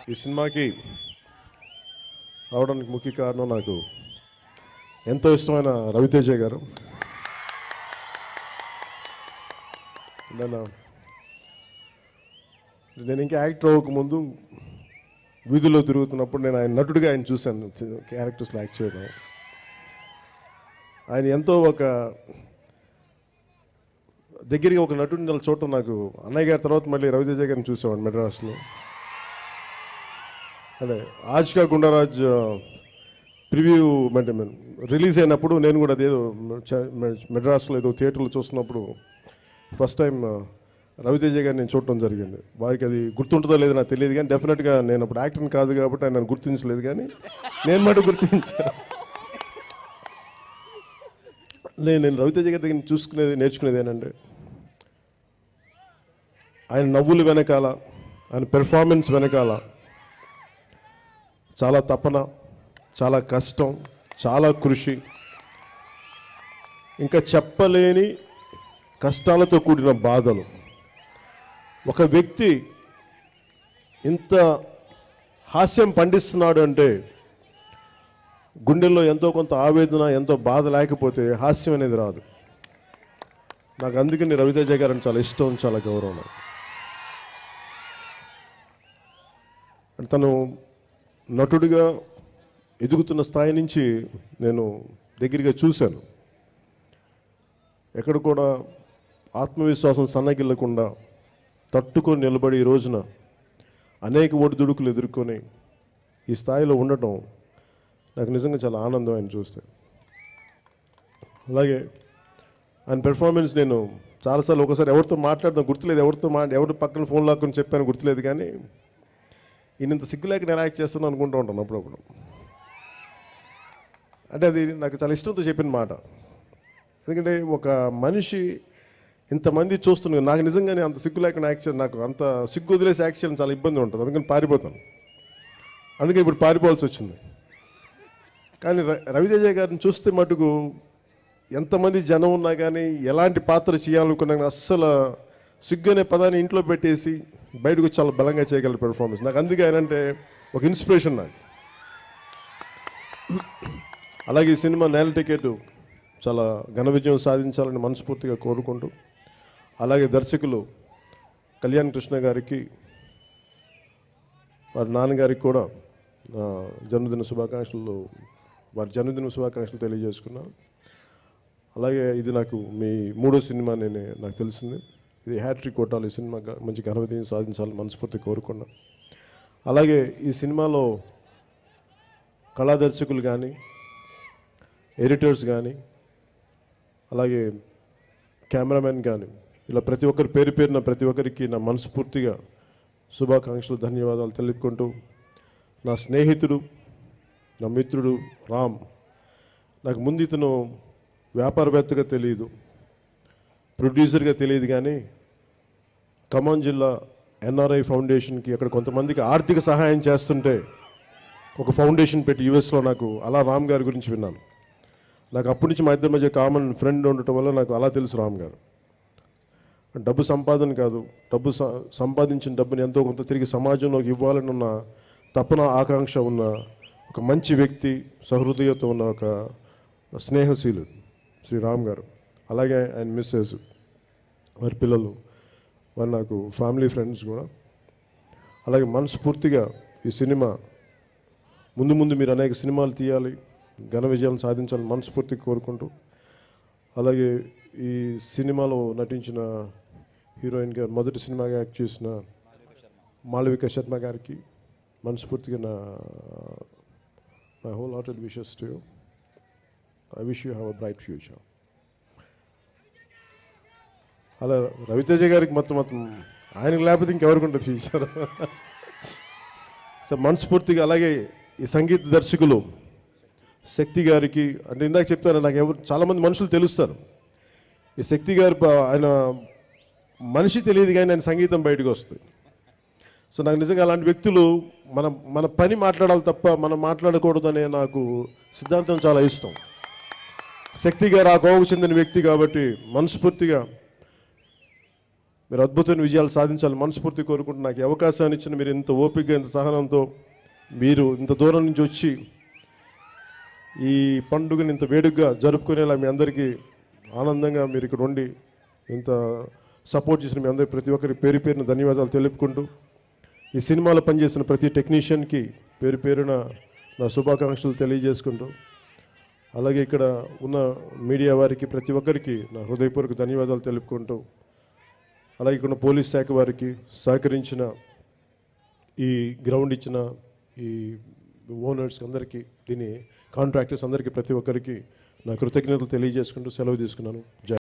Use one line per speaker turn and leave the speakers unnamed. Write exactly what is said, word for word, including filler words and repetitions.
ఈ సినిమాకి రావడానికి ముఖ్య కారణం నాకు ఎంతో ఇష్టమైన రవితేజ గారు. నేను నేను ఇంకా యాక్టర్ అవ్వకముందు వీధుల్లో తిరుగుతున్నప్పుడు నేను ఆయన నటుడిగా ఆయన చూశాను, క్యారెక్టర్స్లో యాక్ట్ చేయడం. ఆయన ఎంతో ఒక దగ్గరికి ఒక నటుడిని నెల చూడటం నాకు అన్నయ్య గారి తర్వాత మళ్ళీ రవితేజ గారిని చూసేవాడు మెడ్రాస్లో. అదే ఆజ్కా గుండారాజ్ ప్రివ్యూ అంటే రిలీజ్ అయినప్పుడు నేను కూడా అదేదో మెడ్రాస్లో ఏదో థియేటర్లో చూస్తున్నప్పుడు ఫస్ట్ టైం రవితేజ గారిని నేను చూడటం జరిగింది. వారికి అది గుర్తుంటుందో లేదో నాకు తెలియదు, కానీ డెఫినెట్గా నేను అప్పుడు యాక్టర్ని కాదు కాబట్టి ఆయన నన్ను గుర్తించలేదు, కానీ నేను మాట గుర్తించాను. నేను నేను రవితేజ గారి దగ్గర చూసుకునేది నేర్చుకునేది ఏంటంటే ఆయన నవ్వులు వెనకాల, ఆయన పెర్ఫార్మెన్స్ వెనకాల చాలా తపన, చాలా కష్టం, చాలా కృషి, ఇంకా చెప్పలేని కష్టాలతో కూడిన బాధలు. ఒక వ్యక్తి ఇంత హాస్యం పండిస్తున్నాడు అంటే గుండెల్లో ఎంతో కొంత ఆవేదన, ఎంతో బాధ లేకపోతే హాస్యం అనేది రాదు. నాకు అందుకని రవితేజ గారిని చాలా ఇష్టం, చాలా గౌరవం. తను నటుడిగా ఎదుగుతున్న స్థాయి నుంచి నేను దగ్గరగా చూశాను. ఎక్కడ కూడా ఆత్మవిశ్వాసం సన్నగిల్లకుండా తట్టుకొని నిలబడి ఈ రోజున అనేక ఒడిదుడుకులు ఎదుర్కొని ఈ స్థాయిలో ఉండటం నాకు నిజంగా చాలా ఆనందం ఆయన చూస్తే. అలాగే ఆయన పెర్ఫార్మెన్స్ నేను చాలాసార్లు ఒకసారి ఎవరితో మాట్లాడదాం గుర్తులేదు, ఎవరితో మా ఎవరి పక్కన ఫోన్ లాక్కుని చెప్పాను గుర్తులేదు, కానీ ఈయనంత సిగ్గులేక నేను యాక్ట్ చేస్తాను అనుకుంటూ ఉంటాను అప్పుడప్పుడు. అంటే అది నాకు చాలా ఇష్టంతో చెప్పిన మాట. ఎందుకంటే ఒక మనిషి ఇంతమంది చూస్తున్నాను, నాకు నిజంగానే అంత సిగ్గు లేకుండా యాక్ట్ చేయను, నాకు అంత సిగ్గు వదిలేసి యాక్ట్ చేయడం చాలా ఇబ్బంది ఉంటుంది, అందుకని పారిపోతాను. అందుకని ఇప్పుడు పారిపోవాల్సి వచ్చింది. కానీ రవితేజ గారిని చూస్తే మటుకు ఎంతమంది జనం ఉన్నా కానీ ఎలాంటి పాత్ర చేయాలనుకున్నా అస్సలు సిగ్గు అనే పదాన్ని ఇంట్లో పెట్టేసి బయటకు చాలా బలంగా చేయగల పెర్ఫార్మెన్స్. నాకు అందుకే ఆయన అంటే ఒక ఇన్స్పిరేషన్ నాకు. అలాగే ఈ సినిమా నేల టికెట్ చాలా ఘన విజయం సాధించాలని మనస్ఫూర్తిగా కోరుకుంటూ, అలాగే దర్శకులు కళ్యాణ్ కృష్ణ గారికి, వారి నాన్నగారికి కూడా జన్మదిన శుభాకాంక్షలు వారి జన్మదిన శుభాకాంక్షలు తెలియజేసుకున్నాను. అలాగే ఇది నాకు మీ మూడో సినిమా నేను నాకు తెలిసింది, ఇది హ్యాట్రిక్ కొట్టాలి, ఈ సినిమా మంచి ఘన విజయం సాధించాలని మనస్ఫూర్తిగా కోరుకున్నాను. అలాగే ఈ సినిమాలో కళాదర్శకులు కానీ, ఎడిటర్స్ కానీ, అలాగే కెమెరామెన్ కానీ, ఇలా ప్రతి ఒక్కరి పేరు పేరున ప్రతి ఒక్కరికి నా మనస్ఫూర్తిగా శుభాకాంక్షలు, ధన్యవాదాలు తెలుపుకుంటూ, నా స్నేహితుడు, నా మిత్రుడు రామ్, నాకు ముందు ఇతను వ్యాపారవేత్తగా తెలియదు, ప్రొడ్యూసర్గా తెలియదు, కానీ ఖమ్మం జిల్లా ఎన్ఆర్ఐ ఫౌండేషన్కి అక్కడ కొంతమందికి ఆర్థిక సహాయం చేస్తుంటే ఒక ఫౌండేషన్ పెట్టి యూఎస్లో నాకు అలా రామ్ గారి గురించి విన్నాను. నాకు అప్పటి నుంచి మా ఇద్దరి మధ్య కామన్ ఫ్రెండ్ ఉండటం వల్ల నాకు అలా తెలుసు రామ్ గారు. డబ్బు సంపాదన కాదు, డబ్బు సంపాదించిన డబ్బుని ఎంతో కొంత తిరిగి సమాజంలోకి ఇవ్వాలని ఉన్న తపన, ఆకాంక్ష ఉన్న ఒక మంచి వ్యక్తి, సహృదయతో ఉన్న ఒక స్నేహశీలుడు శ్రీరామ్ గారు. అలాగే ఆయన మిస్సెస్, వారి పిల్లలు, వారు నాకు ఫ్యామిలీ ఫ్రెండ్స్ కూడా. అలాగే మనస్ఫూర్తిగా ఈ సినిమా ముందు ముందు మీరు అనేక సినిమాలు తీయాలి, ఘన విజయాలను సాధించాలని మనస్ఫూర్తిగా కోరుకుంటూ, అలాగే ఈ సినిమాలో నటించిన హీరోయిన్ గారు, మొదటి సినిమాగా యాక్ట్ చేసిన మాళవిక శర్మ గారికి మనస్ఫూర్తిగా నా my whole hearted wishes to you. I wish you have a bright future. అలా రవితేజ గారికి మొత్తం మొత్తం ఆయనకు లేకపోతే ఇంకెవరికి ఉంటుంది ఫ్యూచర్. సో మనస్ఫూర్తిగా, అలాగే ఈ సంగీత దర్శకులు శక్తి గారికి, అంటే ఇందాక చెప్తాను నాకు ఎవరు చాలామంది మనుషులు తెలుస్తారు, ఈ శక్తి గారు ఆయన మనిషి తెలియదు కానీ ఆయన సంగీతం బయటకు వస్తుంది. సో నాకు నిజంగా అలాంటి వ్యక్తులు మన మన పని మాట్లాడాలి తప్ప మనం మాట్లాడకూడదు అనే నాకు సిద్ధాంతం చాలా ఇష్టం. శక్తి గారు ఆ కోవకు చెందిన వ్యక్తి కాబట్టి మనస్ఫూర్తిగా మీరు అద్భుతమైన విజయాలు సాధించాలి మనస్ఫూర్తి కోరుకుంటూ నాకు అవకాశాన్ని ఇచ్చిన మీరు ఇంత ఓపికగా ఇంత సహనంతో మీరు ఇంత దూరం నుంచి వచ్చి ఈ పండుగని ఇంత వేడుకగా జరుపుకునేలా మీ అందరికీ ఆనందంగా మీరు ఇక్కడ ఉండి ఇంత సపోర్ట్ చేసిన మీ అందరికీ ప్రతి ఒక్కరికి పేరు పేరున ధన్యవాదాలు తెలుపుకుంటూ ఈ సినిమాలో పనిచేసిన ప్రతి టెక్నీషియన్కి పేరు పేరున నా శుభాకాంక్షలు తెలియజేసుకుంటూ అలాగే ఇక్కడ ఉన్న మీడియా వారికి ప్రతి ఒక్కరికి నా హృదయపూర్వక ధన్యవాదాలు తెలుపుకుంటూ అలాగే ఇక్కడ పోలీస్ శాఖ వారికి సహకరించిన ఈ గ్రౌండ్ ఇచ్చిన ఈ ఓనర్స్ అందరికీ దీని కాంట్రాక్టర్స్ అందరికీ ప్రతి ఒక్కరికి నా కృతజ్ఞతలు తెలియజేసుకుంటూ సెలవు తీసుకున్నాను. జై